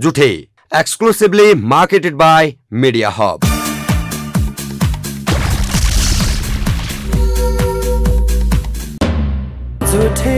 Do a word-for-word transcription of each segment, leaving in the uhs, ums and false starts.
जुठे, exclusively marketed by Media Hub. जुठे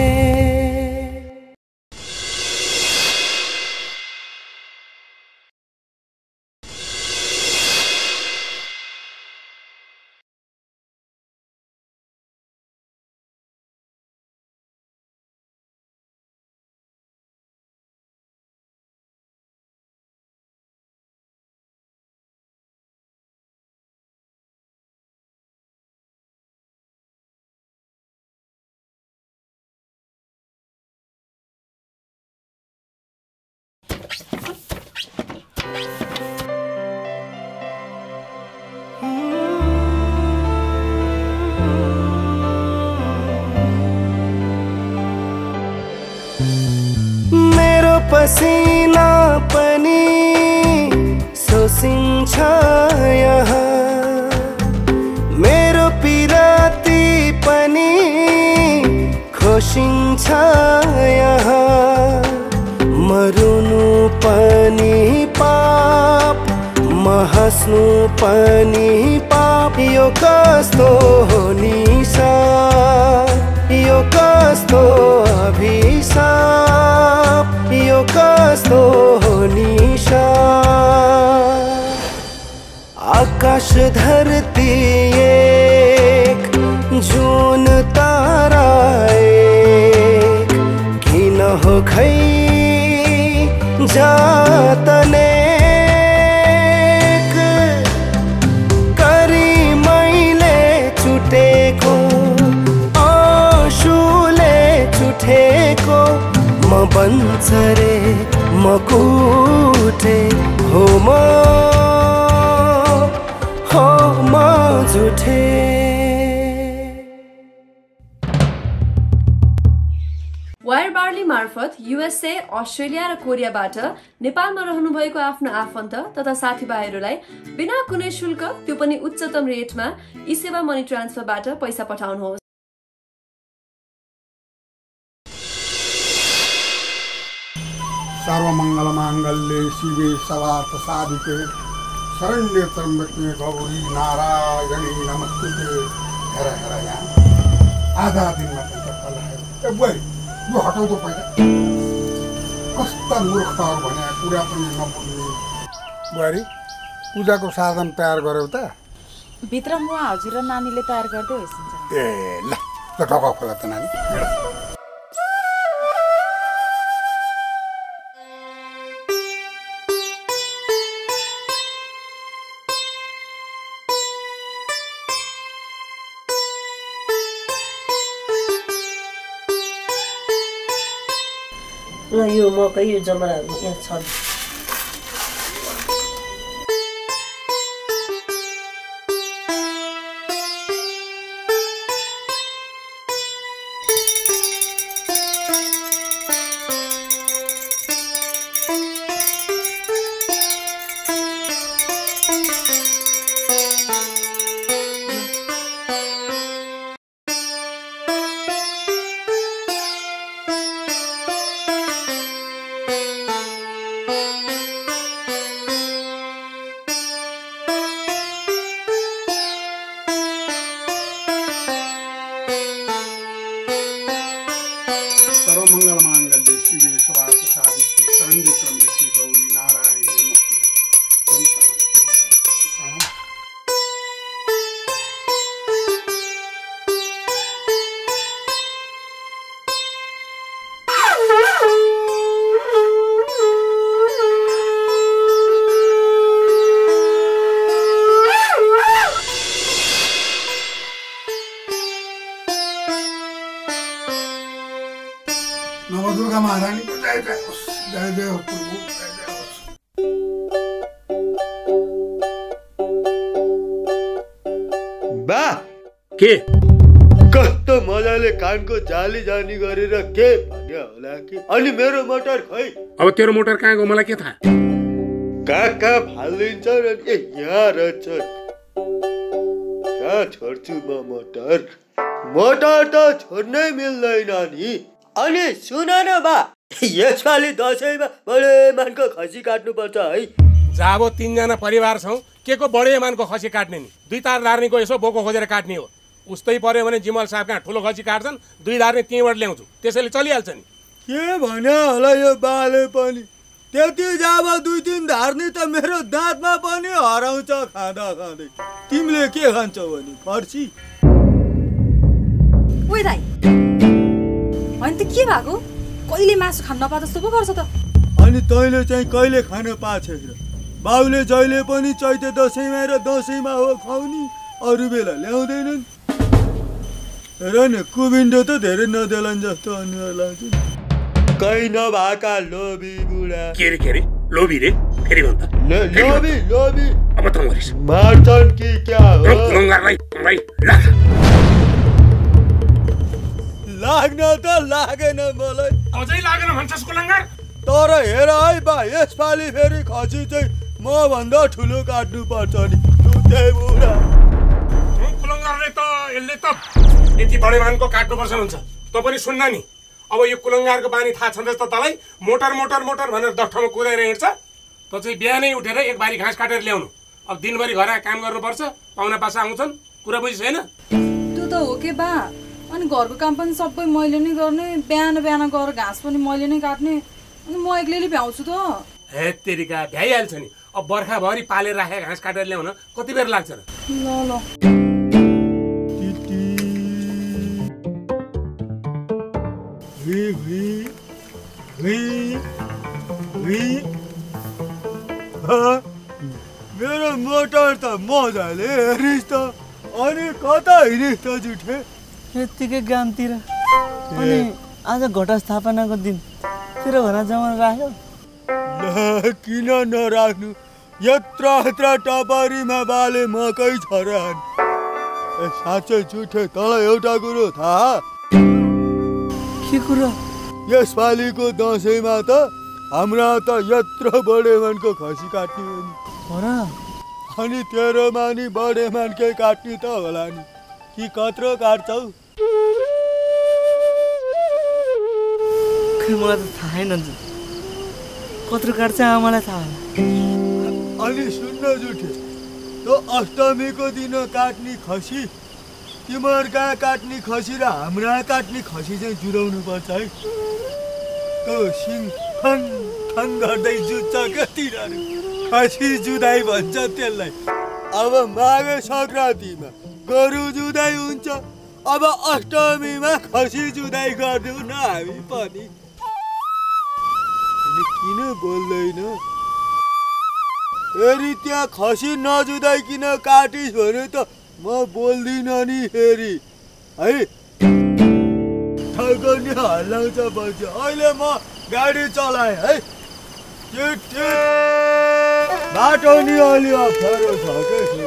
मेरो पसीना पनि सोसिन्छ यहाँ, मेरो पिराती पनि खोसिन्छ यहाँ, मरुनु पनि पाप, महस्नु पनि पाप, यो कस्तो हो निशा, यो कस्तो अभिशाप, यो कस्तो हो निशा। आकाश धरती एक, जुन तारा एक, किन हो खै जातने करी मैले छुटेको, आँसुले छुटेको, म बन्चरे म कुटे हो म, हो म जुठे। वायर बार्ली मार्फत युएसए, अस्ट्रेलिया र कोरियाबाट नेपालमा रहनुभएको आफ्नो आफन्त तथा साथीभाइहरूलाई बिना कुनै शुल्क, त्यो पनि उच्चतम रेटमा ई सेवा मनी ट्रान्सफरबाट पैसा पठाउनुहोस्। सर्वमङ्गल माङ्गल्ये शिवे सर्वार्थ साधिके शरण्ये त्र्यम्बके गौरी नारायणी नमस्ते। हेर हेर यहाँ आधा दिनमा पैसा पलायो। ए बुहारी यो हटाउ त पैसा, कस्ता मूर्खताहरू भने कुरा पनि नबुझ्ने। बुहारी पूजाको साधन तयार गर्यौ त? भित्र म हजुर र नानीले तयार गर्दै होइसिन्छ। ए ल ल ढोका खोला त नानी। ल यो मकै यो जमराहरू यहाँ छन्। सर्वमङ्गल माङ्गल्ये शिवे सर्वार्थ साधिके शरण्ये त्र्यम्बके गौरी नारायणी नमस्ते। नवदुर्गा महारानी को जय जय होस्, जय जय होस् प्रभु, जय जय होस्। बा के कस्तो मजाले कानको जाली जानी गरेर के भन्यो होला कि? अनि मेरो मोटर खै? अब तेरो मोटर कहाँ गयो मलाई के थाहा? कहाँ कहाँ फालिन्छ र ए यहाँ रहेछ। कहाँ छोड्छु म मोटर? मोटर त छोड्नै मिल्दैन नि। अनि सुन न बा, यसपालि दसैँमा बडे मानको खसी काट्नुपर्छ है। जाबो तीनजना परिवार छौँ के को बडे मानको खसी काट्ने नि दुई तार धार्नीको यसो बोको खोजेर काट्ने हो। उस्तै पर्यो भने जिमल साहब कहाँ ठुलो खसी काट्छन् दुई धार्नी त्यहीँबाट ल्याउँछु त्यसैले चलिहाल्छ नि। के भन्यो होला यो बाले पनि त्यति जाब दुई तिन धार्नी त मेरो दाँतमा पनि हराउँछ खाँदा खाँदै। तिमीले के खान्छौ भने फर्सी? ओइ दाइ होइन त के भएको कहिले मासु खान नपा जस्तो पो गर्छ त। अनि तैँले चाहिँ कहिले खान पाछे र? बाउले जहिले पनि चैते दसैँमा र दसैँमा हो खुवाउने अरू बेला ल्याउँदैनन् र नि। कुबिन्डो त धेरै नदेलान् जस्तो अनुहार लाग्छ। कहीँ नभएका लोभी बुढा। के रे के रे लोभी रे फेरि भन्दा लोभी लोभी अब त मरिस मार्छन् कि क्या हो? कुलङ्गारलाई भाइ लाग लाग्न त लागेन मलाई। अझै लागेन भन्छस् कुलङ्गार? तर हेर है बा यसपालि फेरि खसी चाहिँ म भन्दा ठुलो काट्नु पर्छ नि। बुढा कुलङ्गारले त यसले त यति बडे मानको काट्नुपर्छ हुन्छ त पनि सुन्न नि। अब यो कुलङ्गारको बानी थाहा छँदैछ त तँलाई मोटर मोटर मोटर भनेर दस ठाउँमा कुदाएर हिँड्छ त चाहिँ बिहानै उठेर एक बारी घाँस काटेर ल्याउनु। अब दिनभरि घर काम गर्नुपर्छ पाहुना पासा आउँछन् कुरा बुझिस् होइन? त्यो त हो के बा अनि घरको काम पनि सबै मैले नै गर्ने बिहान बिहान गएर घाँस पनि मैले नै काट्ने अनि म एक्लैले भ्याउँछु त। हे तेरिका भ्याइहाल्छ नि। अब बर्खाभरि पालेर राखेर घाँस काटेर ल्याउन कति बेर लाग्छ र? ल ल मेरो मोटर त मजाले हेरिस् त अनि कता हिँडिस् त जुठे? यत्तिकै गामतिर अनि आज घटस्थापनाको दिन तेरो घर जमा राख्यो? ल किन नराख्नु? यत्र यत्र टपरीमा बाले मकै छ र। साँच्चै जुठे तँलाई एउटा कुरो थाहा? के कुरा? यसपालिको दसैँमा त हाम्रा त यत्र बडे मानको खसी काट्ने हो नि। अनि तेरो मानी बडे मानकै काट्ने त होला नि कि कत्रो काट्छौ? खै मलाई त थाहै छैन कत्रो काट्छ आमालाई थाहा। अनि सुन्न जुठे त्यो अष्टमीको दिन काट्ने खसी तिमीहरूका काट्ने खसी र हाम्रा काट्ने खसी चाहिँ जुदाउनु पर्छ है। त्यो सिङ ठन ठन गर्दै जुत्छ क्या तिनीहरू खसी जुदाइ भन्छ त्यसलाई। अब माघे सङ्क्रान्तिमा गोरु जुदाइ हुन्छ अब अष्टमीमा खसी जुदाइ गर्दैनौँ न हामी पनि। किन बोल्दैन? फेरि त्यहाँ खसी नजुदाइकन काटिस् भने त म बोल्दिनँ नि फेरि है। ठगो नि हल्लाउँछ बन्छ। अहिले म गाडी चलाएँ है। बाटो नि अलि अप्ठ्यारो छ क्या।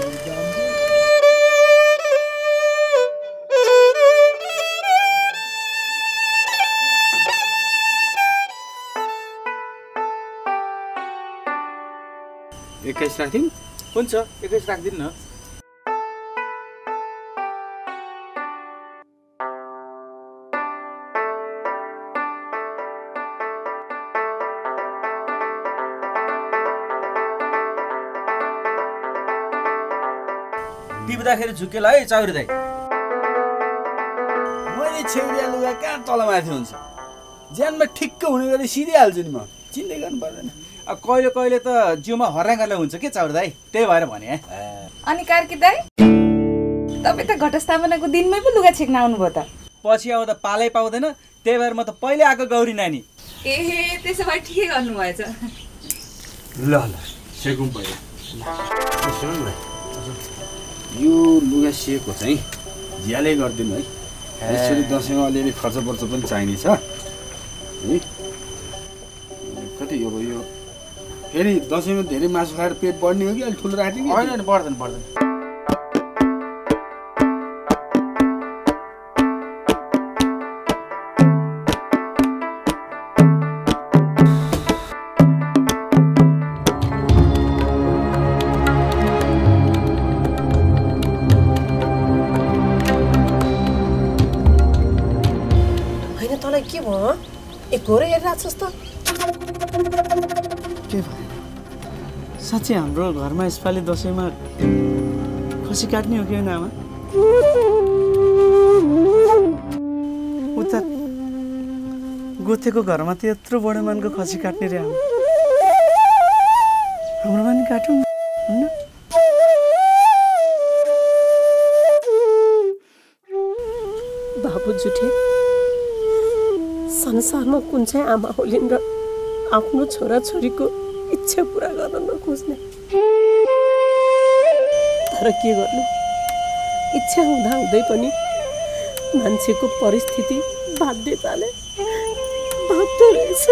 एक्काइस राखिदिउँ? हुन्छ एक्काइस राखिदिनु न। टिप्दाखेरि झुकेला है चाउरी दाइ। मैले छेउरिया लुगा कहाँ तलमाथि हुन्छ ज्यानमा ठिक्क हुने गरी सिधिहाल्छु नि म चिन्दै गर्नु पर्दैन। अब कहिले कहिले त जिउमा हराङ्गरले हुन्छ के चाउरी दाइ त्यही भएर भने। अनि कार्की दाइ तपाईँ त घटस्थापनाको दिनमै पो लुगा छेक्न आउनुभयो त? पछि आउँदा पालै पाउँदैन त्यही भएर म त पहिले आएको गौरी नानी। ए त्यसो भए ठिकै गर्नुभएछ। ल ल सेकौँ पहिला। यो लुगा सिएको चाहिँ झ्यालै गरिदिनु है। यसरी दसैँमा अलिअलि खर्च पर्च पनि चाहिने छ है। कति अब यो फेरि दसैँमा धेरै मासु खाएर पेट बढ्ने हो कि अलिक ठुलो राख्ने कि? होइन बढ्दैन बढ्दैन। घोरै हेरिरहेको छस् त? के भयो साँच्चै हाम्रो घरमा यसपालि दसैँमा खसी काट्ने हो कि होइन आमा? उता गोथेको घरमा त यत्रो बडो मानको खसी काट्ने रे आमा। हाम्रोमा नि काटौँ होइन? बाबु जुठे, संसारमा कुन चाहिँ आमा होलिन् र आफ्नो छोराछोरीको इच्छा पुरा गर्न नखोज्ने? तर के गर्नु, इच्छा हुँदा हुँदै पनि मान्छेको परिस्थिति बाध्यताले बाध्य रहेछ।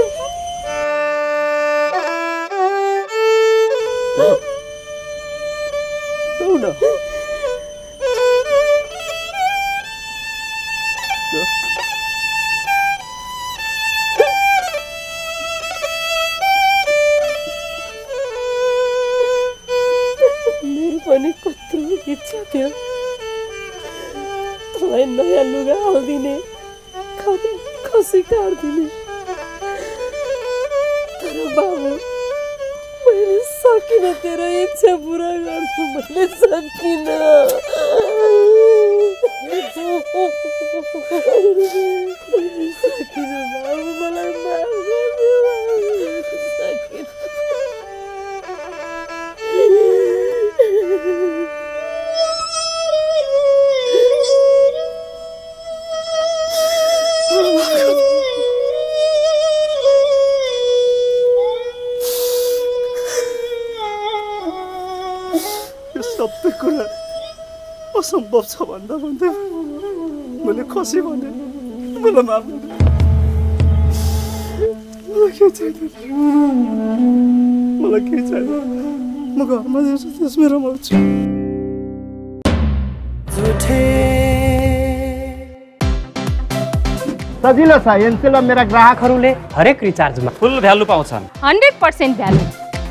मेरो पनि कत्रो इच्छा थियो तँलाई नयाँ लुगा हालिदिने, खसी काटिदिने, तर बाबु मैले सकिनँ तेरो इच्छा पुरा गर्नु, मैले सकिनँ। सकिनँ बाबु, मलाई माफ गर्नु, सकिनँ। सबै कुरा असम्भव छ भन्दा भन्दै मैले खसी भने मलाई माफ गर्नु। मलाई केही चाहिँदैन, मलाई केही चाहिँदैन। म घरमा जान्छु, त्यसमै रमाउँछु। सजिलो छ। एनसेल मेरा ग्राहकहरूले हरेक रिचार्जमा फुल भ्यालु पाउँछन्। Hundred percent value.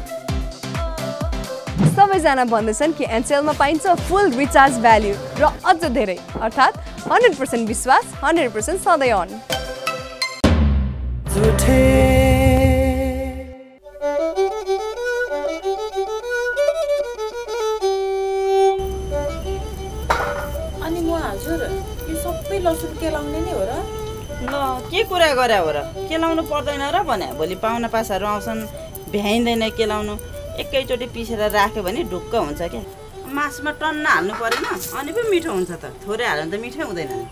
सबैजना भन्दैछन् कि एनसेलमा पाइन्छ फुल रिचार्ज भ्याल्यु र अझ धेरै, अर्थात् हन्ड्रेड पर्सेन्ट विश्वास, हन्ड्रेड पर्सेन्ट सधैँ अन। अनि म हजुर यो सबै लसुन केलाउने नै हो र? ल के कुरा गरे हो र? केलाउनु पर्दैन र भने भोलि पाहुना पासाहरू आउँछन्, भ्याइँदैन केलाउनु। एकैचोटि पिसेर राख्यो भने ढुक्क हुन्छ क्या। मासुमा टन्न हाल्नु परेन, अनि पो मिठो हुन्छ त। थोरै हाल्यो भने त मिठै हुँदैन नि।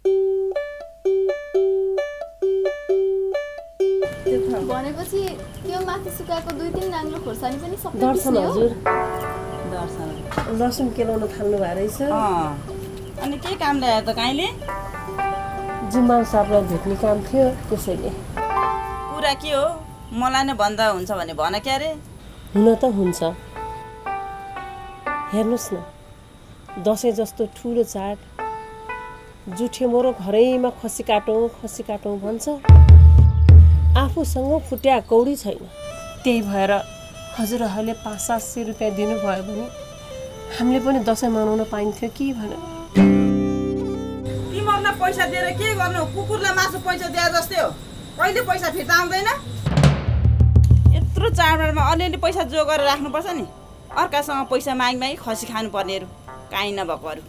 भनेपछि त्यो माथि सुकाएको दुई तिन नाङ्लो खोर्सानी पनि सबै दर्शन हजुर, दर्शन लसुन केलाउन थाल्नु भएको रहेछ। अनि के काम ल्यायो त काइँले? जिम्बाल साहबलाई भेट्ने काम थियो, त्यसैले। कुरा के हो? मलाई नै भन्दा हुन्छ भने भन क्या रे? हुन त हुन्छ। हेर्नुहोस् न, दसैँ जस्तो ठुलो चाड, जुठे मोरो घरैमा खसी काटौँ खसी काटौँ भन्छ। आफूसँग फुट्या कौडी छैन। त्यही भएर हजुरहरूले पाँच सात सय रुपियाँ दिनुभयो भने हामीले पनि दसैँ मनाउन पाइन्थ्यो कि भनेर। तिमीहरूलाई पैसा दिएर के गर्नु? कुकुरलाई मासु पैसा दिए जस्तै हो। कहिले पैसा फिर्ता आउँदैन? यत्रो चाडबाडमा अलिअलि पैसा जो गरेर राख्नुपर्छ नि। अर्कासँग पैसा माग मागी खसी खानुपर्नेहरू, काहीँ नभएकोहरू।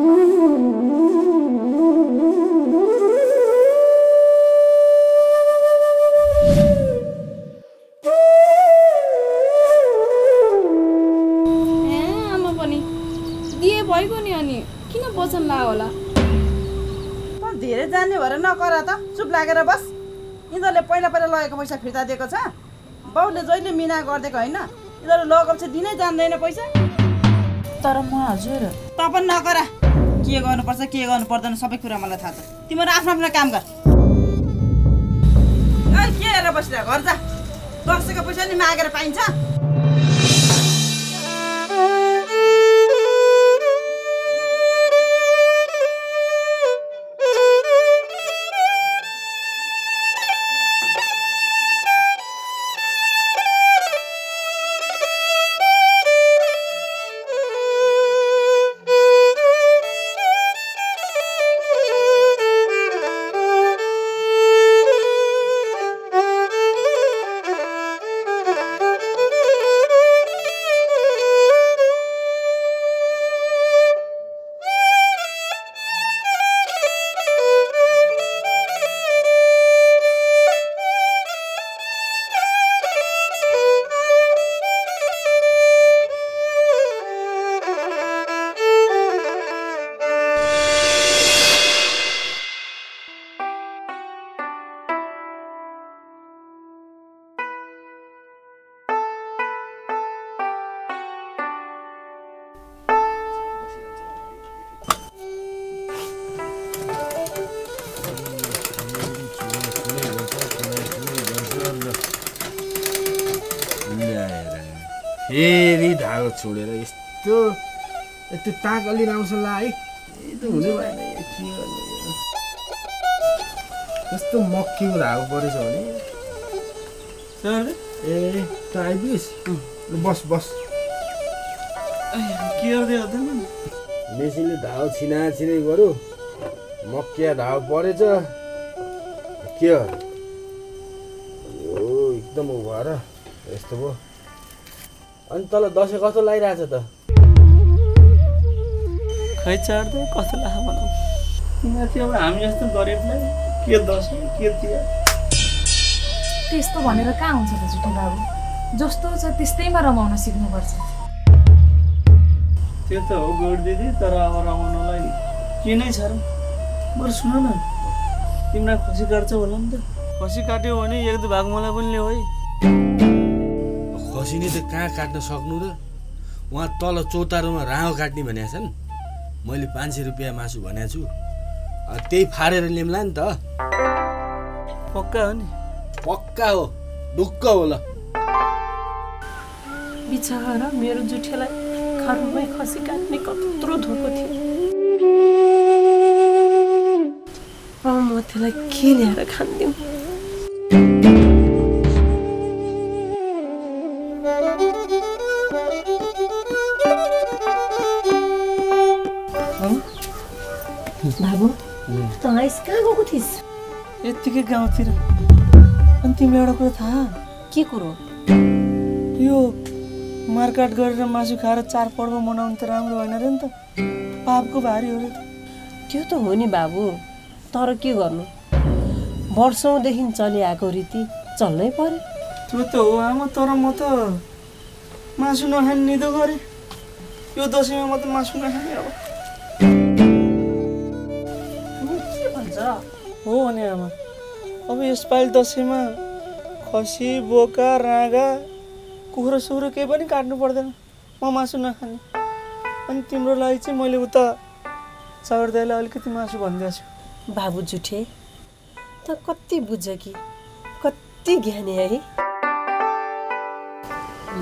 ए आमा पनि दिए भइगयो नि, अनि किन वचन ला होला? धेरै जान्ने भएर नकर त, चुप लागेर बस। यिनीहरूले पहिला पहिला लगेको पैसा फिर्ता दिएको छ। बाउले जहिले मिना गरिदिएको होइन, यिनीहरू लगेपछि दिनै जान्दैन पैसा। तर म हजुर त पनि नकरा। के गर्नुपर्छ के गर्नु पर्दैन सबै कुरा मलाई थाहा छ। तिमीहरू आफ्नो आफ्नो काम गर। ए के हेरेर बसिरह, घर जा। दसैँको पैसा नि मागेर पाइन्छ? फेरि धागो छोडेर यस्तो त्यो ताक अलि राम्रोसँग ला है त हुँदै भएन के गर्नु कस्तो मक्कीको धागो परेछ भने ए त आइपुगिस् बस बस के गर्दै हो त मेसिनले धागो छिना छिनै गर्यो मक्किया धागो परेछ के हो एकदम उ भएर यस्तो भयो अनि तल दसैँ कस्तो लागिरहेछ त खै चढ्दै कस्तो लाग्छ भनौँ तिमीहरू अब हामी जस्तो गरिबलाई के दसैँ के तिहार त्यस्तो भनेर कहाँ हुन्छ त जुठे बाबु जस्तो छ त्यस्तैमा रमाउन सिक्नुपर्छ त्यो त हो गोड दिदी तर अब रमाउनलाई के नै छ र बरु सुन न तिमीलाई खसी काट्छ होला नि त खसी काट्यो भने एक दुई भाग मलाई पनि ल्याऊ है खसी नि त कहाँ काट्न सक्नु र उहाँ तल चौतारोमा राँगो काट्ने भनेको छन् मैले पाँच सय रुपियाँ मासु भनेको छु त्यही फारेर ल्याउँला नि त पक्का हो नि पक्का हो ढुक्क हो ल बिचरा मेरो जुठेलाई घरमै खसी काट्ने कत्रो धोको थियो अब म त्यसलाई के ल्याएर खान्दिउँ बाबु त आइस कहाँ गएको थिइस् यत्तिकै गाउँतिर अनि तिमीलाई एउटा कुरा थाहा के कुरो यो मारकाट गरेर मासु खाएर चाडपर्व मनाउनु त राम्रो होइन रे नि त पापको भारी हो रे त्यो त हो नि बाबु तर के गर्नु वर्षौँदेखि चलिआएको रीति चल्नै पर्यो त्यो त हो आमा तर म त मासु नखाने निदो गरेँ यो दसैँमा म त मासु नखाने अब के भन्छ हो भने आमा अब यसपालि दसैँमा खसी बोका राँगा कुखुरो सुखुरो केही पनि काट्नु पर्दैन म मासु नखाने अनि तिम्रो लागि चाहिँ मैले उता चावर दाइलाई अलिकति मासु भनिदिएको छु बाबु जुठे त कति बुझ्छ कि कति ज्ञानी है ल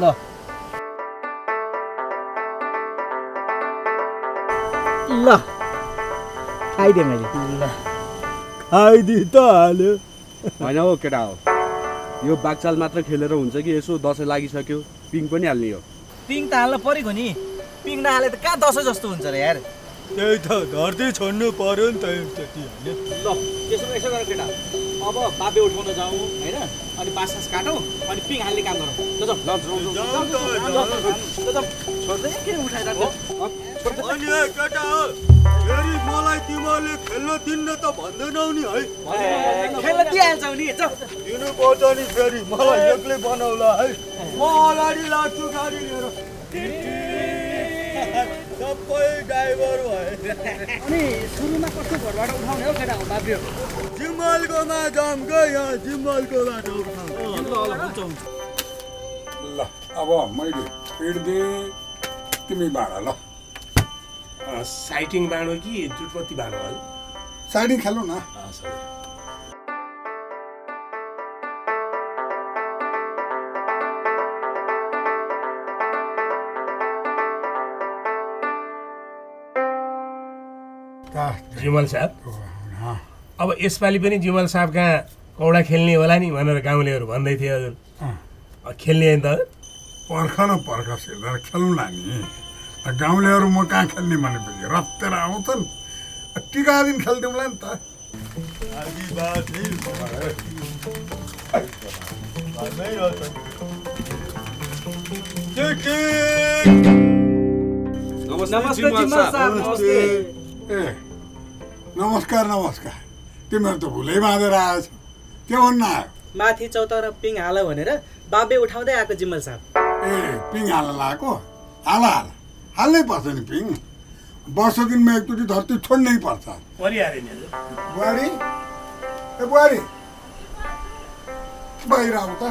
ल खाइदिएँ मैले ल खाइदिए त हाल्यो होइन हो केटा हो यो बागचाल मात्र खेलेर हुन्छ कि यसो दसैँ लागिसक्यो पिङ पनि हाल्ने हो पिङ त हाल्न परेको नि पिङ नहाले त कहाँ दसैँ जस्तो हुन्छ र यार त्यही त धरती छोड्नु पर्यो नि त त्यति ल त्यसो यसो गर केटा अब बाबे उठाउन जाउँ होइन अनि बाँस सास काटौँ अनि पिङ हाल्ने काम गरौँ छोड्दै के उठाइरहेको अनि केटा हो फेरि मलाई तिमीले खेल्न दिन्न त भन्दैनौ नि है खेल्न दिइहाल्छौ नि दिनु पर्छ नि फेरि मलाई एक्लै बनाउला है म अगाडि लाग्छु गाडी लिएर सबै ड्राइभर भए अनि सुरुमा कस्तो घरबाट उठाउने हो केटा हो बाब्रे जिम्मलकोमा जाम गयो यहाँ जिम्मलकोबाट उठाउँ ल अब मैले पिड दिएँ तिमी बाँड ल साइटिङ बाँडो कि जुटपत्ती बाँडो है साइटिङ खेलौँ न जिमल साहब अब यसपालि पनि जिमल साहब कहाँ कौडा खेल्ने होला नि भनेर गाउँलेहरू भन्दै थिए हजुर खेल्ने त पर्ख न पर्ख सिर्दा खेलौँला नि गाउँलेहरू म कहाँ खेल्ने भनेपछि रत्तेर आउँछन् टिका दिन खेल्थ्यौँला नि त ए नमस्कार नमस्कार तिमीहरू त भुलै बाँधेर आएछ के भन्न आयो माथि चौतारा पिङ हाल भनेर बाबे उठाउँदै आएको जिम्मल साहब ए पिङ हाल्न लगाएको हाल हाल हाल्नै पर्छ नि पिङ वर्ष दिनमा एकचोटि धरती छोड्नै पर्छ बुहारी ए बुहारी बाहिर आऊ त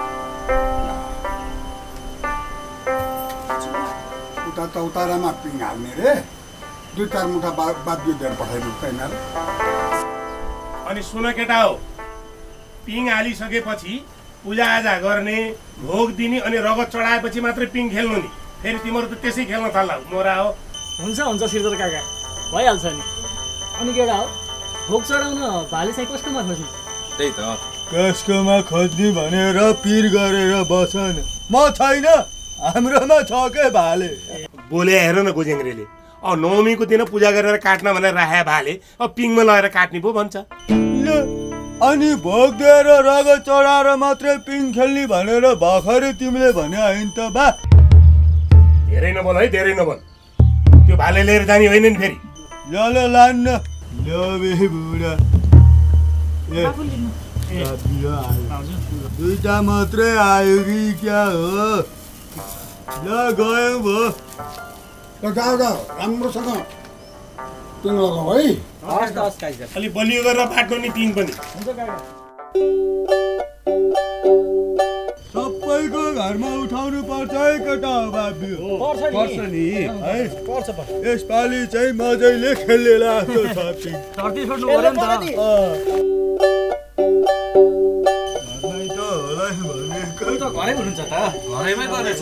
उता चौतारामा पिङ हाल्ने रे दुई चार मुठा बाध्य दिएर पठाइदिनु त यिनीहरू अनि सुन केटा हो पिङ हालिसकेपछि पूजाआजा गर्ने, भोग दिने अनि रगत चढाएपछि मात्रै पिङ खेल्नु नि। फेरि तिमीहरू त त्यसै खेल्न थाल्ला मोरा हो। हुन्छ हुन्छ श्रीधर काका, भइहाल्छ नि। अनि केटा हो, भोग चढाउन भाले चाहिँ कसकोमा खोज्ने? त्यही त, कसकोमा खोज्ने भनेर पिर गरेर बस न। म छैन, हाम्रोमा छ के भाले। बोले हेर न गोजेङ्ग्रेले, अब नवमीको दिन पूजा गरेर काट्न भनेर राखे भाले अब पिङमा लगेर काट्ने पो भन्छ। अनि भोग दिएर रगत चढाएर मात्रै पिङ खेल्ने भनेर भर्खरै तिमीले भने होइन त बा? धेरै नबोल है, धेरै नबोल। त्यो भाले लिएर जाने होइन नि फेरि। ल ल लान्न ल बे बुढा। ए दुईटा मात्रै आयो कि क्या हो? ल गयौँ भो। जाऊ जाऊ राम्रोसँग पिङ लगाऊ है। अलिक बलियो गरेर पाट्नु नि पिङ पनि। सबैको घरमा उठाउनु पर्छ है केटा हो बाबु। पर्छ नि है पर्छ पर्छ। यसपालि चाहिँ मजैले खेलेला जस्तो छ पिङ। धरती छोड्नु पर्यो नि त। घरमै त होला भनेको त घरै हुनुहुन्छ त? घरैमै गरेछ।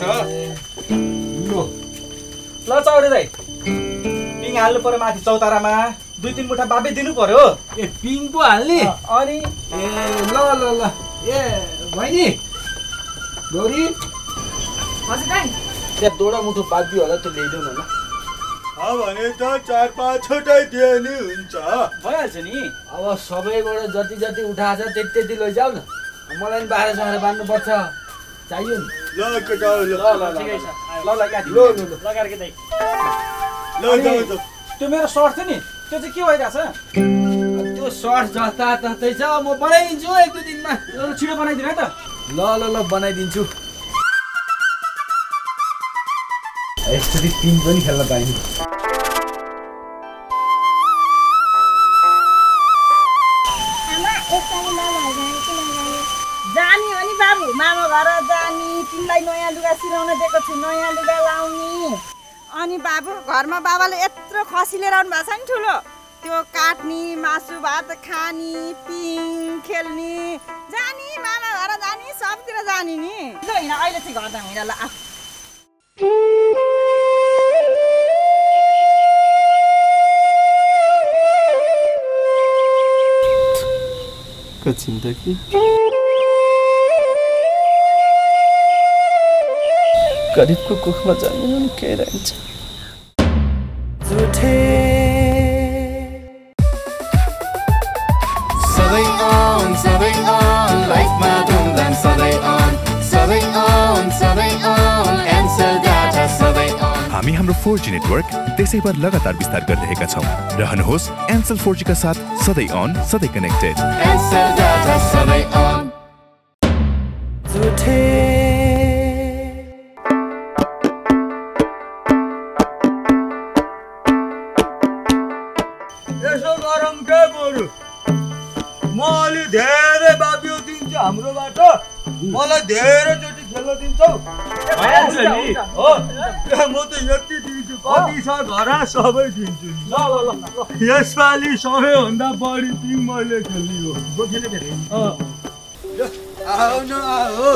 ल चौरे दाइ, पिङ हाल्नु पर्यो माथि चौतारामा। दुई तिन मुठा बाबे दिनु पर्यो। ए पिङ पो हाल्ने? अनि ए ल ल ल। ए बहिनी गौरी, हजुर दाइ, त्यहाँ दोडा मुठो बाँधियो होला, त्यो ल्याइदेऊ न ल। भने त चार पाँचवटै दिए नि हुन्छ। भइहाल्छ नि। अब सबैबाट जति जति उठाएको छ त्यति त्यति लैजाऊ न। मलाई नि बाह्र सय बाँध्नुपर्छ, चाहियो नि। ल केटा ल ल ल ठिकै छ। ल ल गाडी ल ल ल कार्के दाइ। ल जाऊ जाऊ। त्यो मेरो सर्ट थियो नि, त्यो चाहिँ के भइरहेछ? त्यो सर्ट जस्ता तस्तै छ, म बनाइदिन्छु एक दुई दिनमा। छिटो बनाइदिनु है त। ल ल ल बनाइदिन्छु। यसरी पिङ पनि खेल्न पाइने। जानी हो नि बाबु, मामा घर जानी। तिमीलाई नयाँ लुगा सिलाउन दिएको छु, नयाँ लुगा लाउने। अनि बाबु घरमा बाबाले यत्रो खसी लिएर आउनु भएको छ नि ठुलो, त्यो काट्ने, मासु भात खाने, पिङ खेल्ने। जानी मामा घर जानी, सबतिर जानी नि। ल हिँड, अहिले चाहिँ घर जाउँ, हिँड ल। चिन्ता कि गरिबको कुखमा जानु पनि केही रहन्छ। सधैँ अन सधैँ अन लाइफमा धुमधाम सधैँ अन सधैँ अन सधैँ अन एन्सेल डाटा सधैँ अन। हामी हाम्रो फोर जी नेटवर्क त्यसैभर लगातार विस्तार गरिरहेका छौँ। रहनुहोस् एन्सेल फोर जी का साथ सधैँ अन सधैँ कनेक्टेड। एन्सेल डाटा सधैँ अन। यसो गरौँ के बरु, म अलि धेरै बाबियो दिन्छु हाम्रोबाट। मलाई धेरैचोटि खेल्न दिन्छौ? भइहाल्छ नि। हो म त यति दिन्छु, कति छ घर सबै दिन्छु। ल ल ल। यसपालि सबैभन्दा बढी पिङ मैले खेल्ने हो। आऊ न आऊ,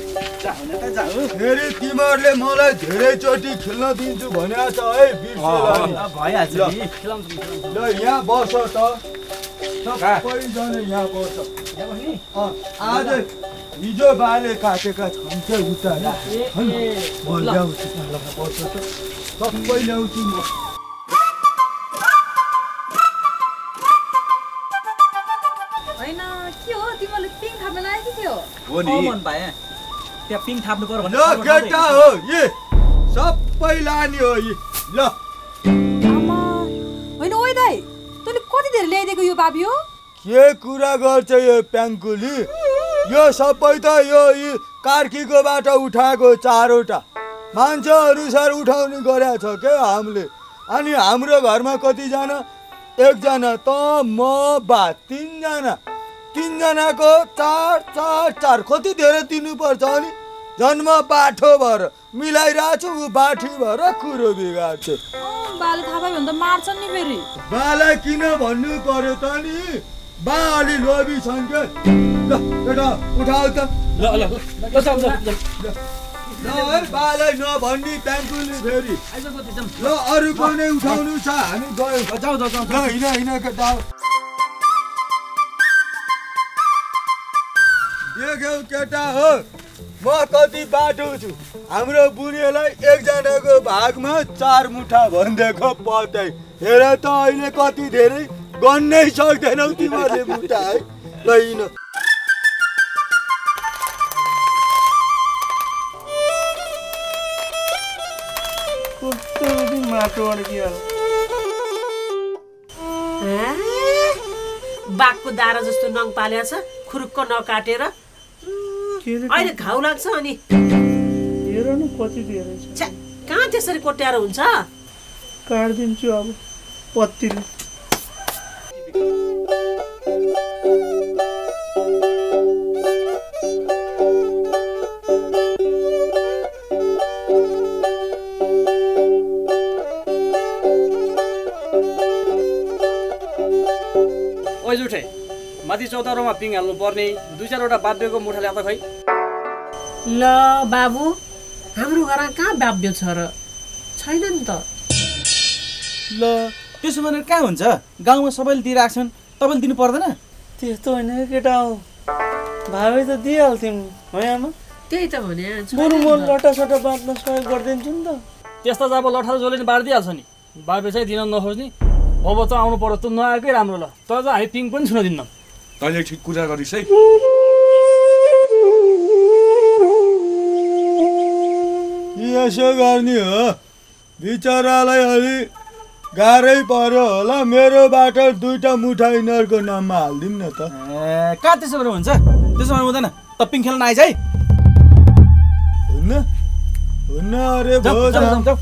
फेरि तिमीहरूले मलाई धेरैचोटि खेल्न दिन्छु भनेको छ है। भइहाल्छ नि। ल यहाँ बस त, सबैजना यहाँ बस। आज हिजो बाले काटेका छन् क्या उता, म ल्याउँछु। बस त, सबै ल्याउँछु म। होइन के हो, तिमीले पिङ थाप्न लागेको थियो? हो नि मन पाए त्यहाँ पिङ थाप्नु पर्यो भने। ल केटा हो, ये सबै लाने हो यी। ल आमा होइन ओइ दाइ, तैँले कति धेरै ल्याइदिएको यो बाबी हो? के कुरा गर्छ यो प्याङ्कुली? यो सबै त यो यी कार्कीकोबाट उठाएको चारवटा मान्छेहरू सर उठाउने गरेको छ क्या हामीले। अनि हाम्रो घरमा कतिजना? एकजना त म बा तिनजना। तिनजनाको चार चार चार कति धेरै दिनुपर्छ? अनि जन्म बाठो भएर मिलाइरहेको छु, ऊ बाठी भएर कुरो बिगार्छ। बाले थाहा पायो भने त मार्छन् नि फेरि। बालाई किन भन्नु पर्यो त नि? बा अलि लोभी छन् के। ल ल बेटा उठाउ त ल ल ल जाऊ जाऊ ल है बालाई नभन्नी प्यान्टुले फेरि ल अरूको नै उठाउनु छ हामी गयौँ जाऊ जाऊ जाऊ ल हिँड हिँड केटा देख्यौ केटा हो म कति बाटो छु हाम्रो बुढीलाई एकजनाको भागमा चार मुठा भनिदिएको पत्याइ हेर त अहिले कति धेरै गन्नै सक्दैनौ तिमीहरूले मुठा है ल हिँड कस्तो माटो अड्कियो बाघको दारा जस्तो नङ पाल्या छ खुरुक्क नकाटेर अहिले घाउ लाग्छ अनि हेर न कति धेरै छ कहाँ त्यसरी कोट्याएर हुन्छ काट्दिन्छु अब पत्तीले ओइ जुठे माथि चौतारोमा पिङ हाल्नु पर्ने दुई चारवटा बाध्यको मुठा ल्याउँदा खै ल बाबु हाम्रो घर कहाँ बाब्य छ र छैन नि त ल त्यसो भनेर कहाँ हुन्छ गाउँमा सबैले दिइरहेको छन् तपाईँले दिनु पर्दैन त्यस्तो होइन केटा हो भावे त दिइहाल्थ्यौँ है आमा त्यही त भने बरु म लट्टासट्टा बाँध्न सहयोग गरिदिन्छु नि त त्यस्ता त अब लट्ठा जसले बाँडिदिइहाल्छ नि बाबे चाहिँ दिन नखोज्ने अब त आउनु पर्यो त नआएकै राम्रो ल तर त हामी पिङ पनि छुन दिन्नौँ तैँले ठिक कुरा गरिस् है यसो गर्ने हो बिचरालाई अलि गाह्रै पर्यो होला मेरोबाट दुईटा मुठा यिनीहरूको नाममा हालिदिउँ न त ए कहाँ त्यसो गरेर हुन्छ त्यसो भने हुँदैन त पिङ खेल्न आइज है हुन्न हुन्न अरे भयो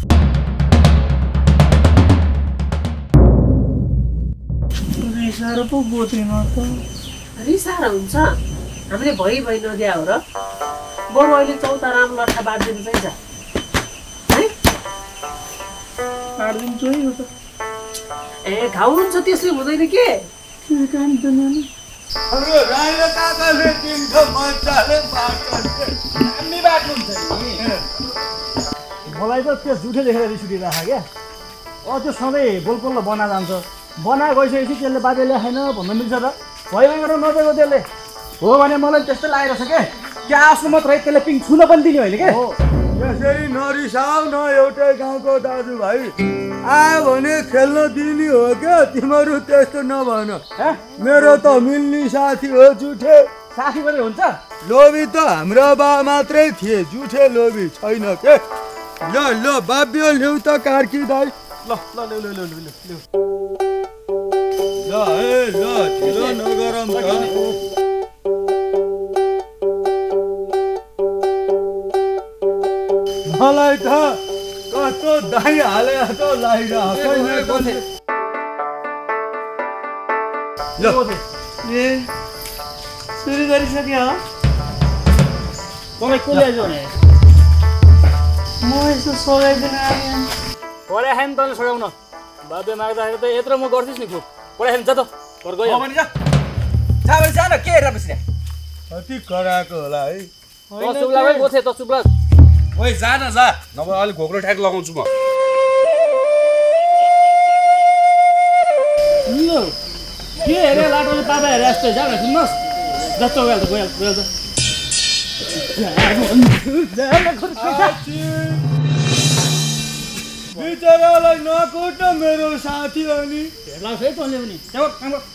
रिसाएर पो गोत्रिन त रिसाएर हुन्छ हामीले भइ भइ नदिया हो र बरु अहिले चौतारामा लट्ठा बाँडिदिनु चाहिँ जा है बाँडिदिन्छु है यो त ए घाउ हुन्छ त्यसले हुँदैन के काम त नानी अरे राइलो काकाले दिन्छ मजाले बाटो हामी बाटो हुन्छ नि मलाई त त्यो जुठे देखेर रिस उठिरहेको क्या अँ त्यो सधैँ बोलपोल बना जान्छ बना गइसकेपछि त्यसले बाजे ल्याएन भन्न मिल्छ त भइ भइ गरेर नदिएको त्यसले हो भने मलाई त्यस्तै लागेको छ क्या क्या आफ्नो मात्रै त्यसले पिङ छुन पनि दिने होइन क्या यसरी नरिसाउ न एउटै गाउँको दाजुभाइ आयो भने खेल्न दिने हो क्या तिमीहरू त्यस्तो नभन मेरो त मिल्ने साथी हो जुठे साथी पनि हुन्छ लोभी त हाम्रो बा मात्रै थिए जुठे लोभी छैन के ल ल बाब्यो ल्याउ त कार्की दाइ ल ल ल्याउ ल्याउ ल्याउ ल्याउ ल है ल ढिलो नगरौँ त मलाई त कस्तो दाइ हाले त लागिरहेको ल ए सुरु गरिसक्यो हो तपाईँ को ल्याइज भने म यसो सघाइदिन आएँ पढाइ खायो नि तैँले सघाउन बाबे माग्दाखेरि त यत्रो म गर्थिस् नि खुब पढाइ खायो नि जा त घर गयो भने जा जा भने जा न के हेरेर बसिरह कति कराएको होला है त चुप लाग बोथे त चुप लाग ओइ जा न जा नभए अलिक घोक्रो ठ्याक लगाउँछु म ल के हेरे लाटोले पापा हेरे जस्तो जा न सुन्नुहोस् जस्तो गयो त गयो गयो त बिचरालाई नकुट्न मेरो साथी अनि हेर्ला है तँले पनि जाऊ काम गर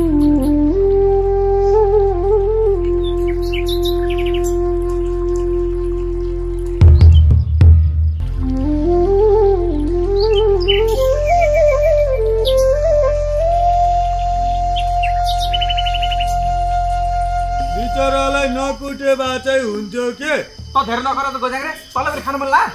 बिचरालाई नकुटे बाचै हुन्थ्यो के त धेरै नगर त गोजाग्रे तँलाई पनि खानु मन ला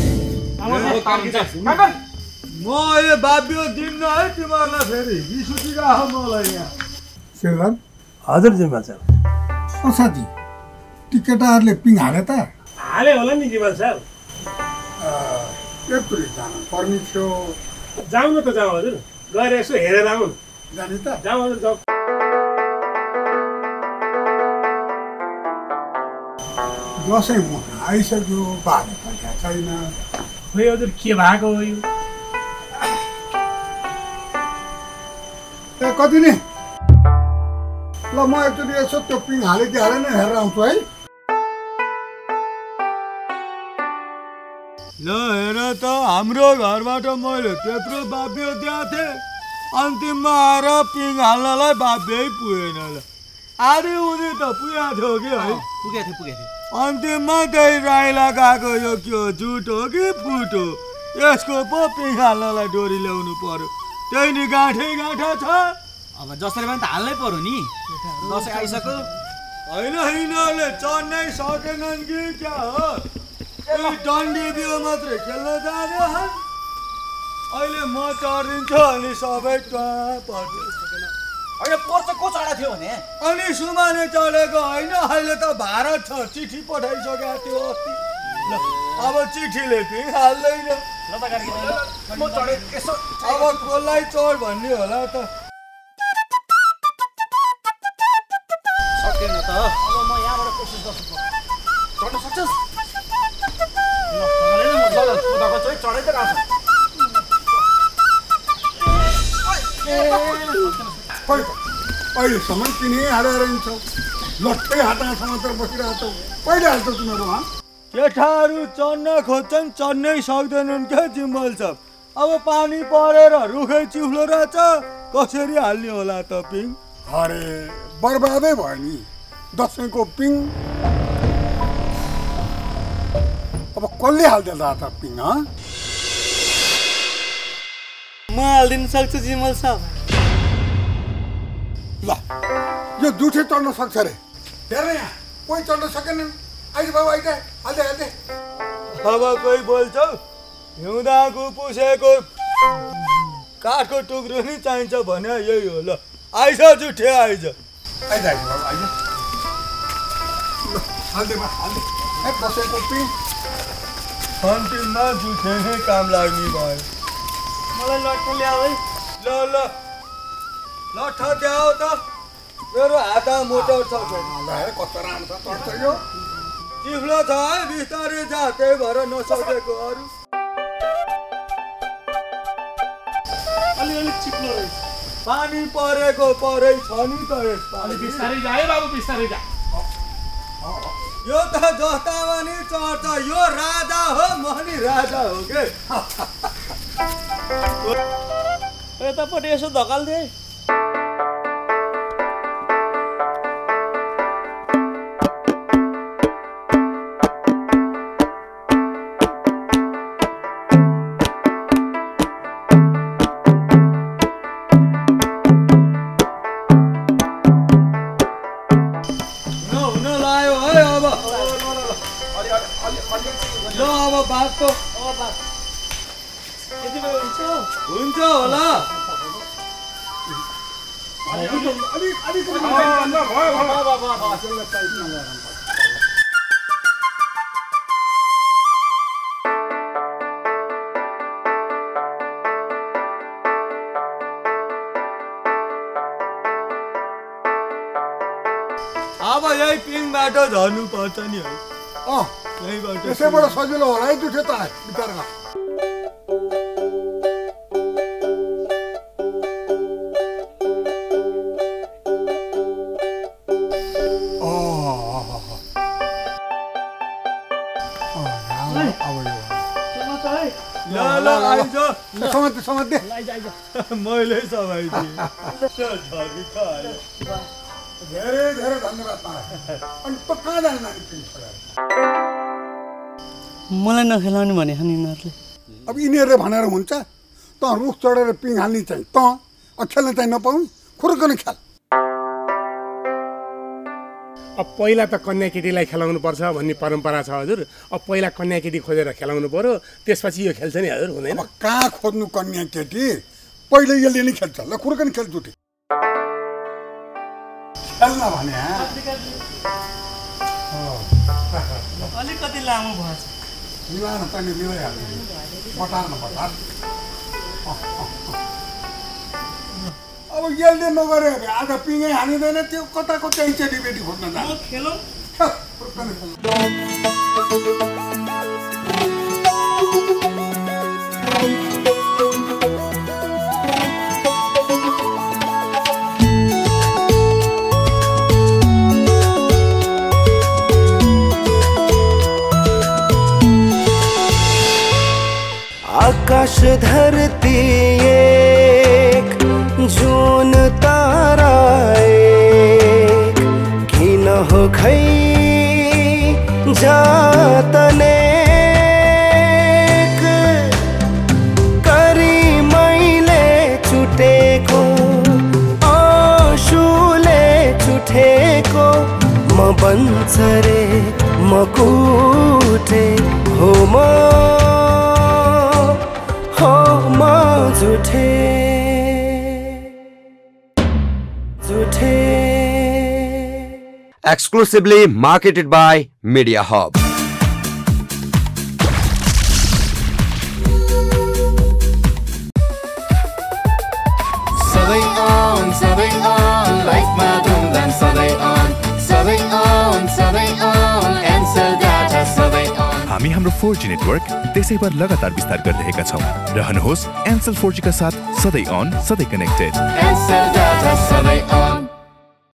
म अहिले बाब्यो दिन्न है तिमीहरूलाई फेरि रिस उठिरह मलाई यहाँ शेरलाल हजुर जिम्बा साहब साथी ती केटाहरूले पिङ हाले त हाले होला नि जिम्बा साहब एकचोटि जानु पर्ने थियो जाउँ न त जाउँ हजुर गएर यसो हेरेर आउँ जाने त जाउँ हजुर जाउँ दसैँ म आइसक्यो बाले फर्का छैन खोइ हजुर के भएको हो यो ए कति नि ल म एकचोटि यसो त्यो पिङ हाले कि हालेन हेरेर आउँछु है ल हेर त हाम्रो घरबाट मैले त्यत्रो बाब्य दिएको थिएँ अन्तिममा आएर पिङ हाल्नलाई बाब्यै पुगेन ल आधी उनी त पुगेको थियो कि है पुगेको थियो पुगेको थियो अन्तिममा त्यही राईला गएको यो के हो जुट हो कि फुट हो यसको पो पिङ हाल्नलाई डोरी ल्याउनु पर्यो त्यही नि गाँठै गाँठा छ अब जसरी पनि त हाल्नै पर्यो नि दसैँ आइसक्यो होइन यिनीहरूले चढ्नै सकेनन् कि क्या हो डन्डी बियो मात्रै खेल्न जाने अहिले म चढिन्छु अनि सबै पर्छ होइन पर्छ को चढा थियो भने अनि सुमाले चढेको होइन अहिले त भारत छ चिठी पठाइसकेको थियो अस्ति ल अब चिठीले पिङ हाल्दैन म चढे यसो अब कसलाई चढ भन्ने होला त सकेन त अब म यहाँबाट कोसिस गर्छु चढ्न सक्छस् चढै त गएको अहिलेसम्म किने हालेर हिँड्छौ लट्टै हातमा समातेर बसिरहेछौ कहिले हाल्छौ तिमीहरू केटाहरू चढ्न खोज्छन् चढ्नै सक्दैनन् क्या जिम्बल सब अब पानी परेर रुखै चिफ्लो रहेछ कसरी हाल्ने होला त पिङ अरे बर्बादै भयो नि दसैँको पिङ अब कसले हाल्दैन त पिङ म हालिदिन सक्छु जिमल साहब ल यो जुठे चढ्न सक्छ रे हेर यहाँ कोही चढ्न सकेनन् अहिले बाबु अहिले हाल्दै हाल्दै अब कोही बोल्छौ हिउँदाको पुसेको काठको टुक्रो नि चाहिन्छ भने यही हो ल आइज जुठे आइज आइज आइज बाबु आइज ल हाल्दै बा हाल्दै ए दसैँको पिङ अन्तिममा जुठे नै काम लाग्ने भयो मलाई लट्ठ ल्याऊ है ल ल लट्ठ द्याऊ त मेरो हात मोटर छ कस्तो राम्रो छ चढ्छ यो चिफ्लो छ है बिस्तारै जा त्यही भएर नसकेको अरू अलिअलि चिप्लो रहेछ पानी परेको परै छ नि त यसमा अलि बिस्तारै जा है बाबु बिस्तारै जा यो त जस्तामा नि चढ्छ यो राजा हो म नि राजा हो के यतापट्टि यसो धकाल्दे हुन्छ होला अब यही पिङबाट झर्नु पर्छ नि है अँ यहीबाट त्यसैबाट सजिलो होला है जुठे त बिचरा समाते समाते मैले समाइदिएँ धेरै धेरै धन्यवाद अनि त कहाँ जाने नानी पिङ छोडेर मलाई नखेलाउने भने नि यिनीहरूले अब यिनीहरूले भनेर हुन्छ त रुख चढेर पिङ हाल्ने चाहिँ त खेल्न चाहिँ नपाउनु खुर्कने खेल अब पहिला त कन्या केटीलाई खेलाउनु पर्छ भन्ने परम्परा छ हजुर अब पहिला कन्या केटी खोजेर खेलाउनु पर्यो त्यसपछि यो खेल्छ नि हजुर हुँदैन कहाँ खोज्नु कन्या केटी पहिले यसले नै खेल्छ ल खुर्कने खेल जुटे खेल्न भने अलिकति लामो भएछ मिलान तैँले मिलाइहाल्नु बटार न बटार अब यसले नगरे आज पिङै हानिँदैन त्यो कताको चाहिँ चेलीबेटी खोज्न जान्छ खेलौँ खेल आकाश धरती एक जुन तारा एक किन हो खै जातने करी मैले छुटेको आँसुले छुटेको म बन्चरे म कुटे हो म हो म झुठे झुठे Exclusively marketed by Media Hub. सधैँ on, सधैँ on, लाइफमा धुमधाम सधैँ on, सधैँ on, सधैँ on, Ncell डाटा सधैँ on. हामी हाम्रो फोर जी नेटवर्क त्यसैभर लगातार विस्तार गरिरहेका छौँ। रहनुहोस् Ncell फोर जी का साथ सधैँ अन, सधैँ कनेक्टेड। Ncell डाटा सधैँ on.